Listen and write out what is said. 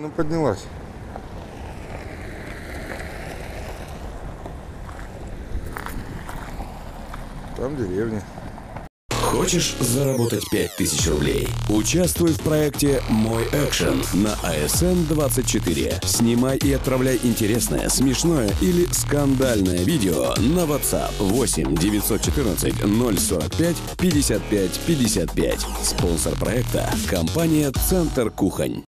Ну, поднялась. Там деревня. Хочешь заработать 5000 рублей? Участвуй в проекте «Мой экшен» на АСН-24. Снимай и отправляй интересное, смешное или скандальное видео на WhatsApp 8 914 045 55 55. Спонсор проекта – компания «Центр Кухонь».